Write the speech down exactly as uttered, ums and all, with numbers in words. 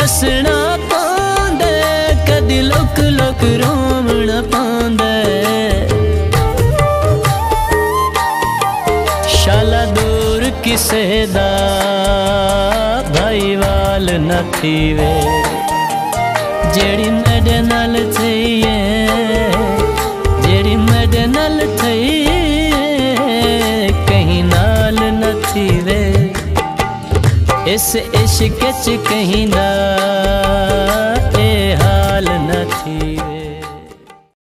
हसना पांदे कदी look look रोवना पांदे। शाला दूर किसे दा भाई वाल न थीवे, जेड़ी मेरे नाल थईए जेड़ी मेरे नाल थईए कहीं नाल न थीवे। इस इश्क च कहीं ना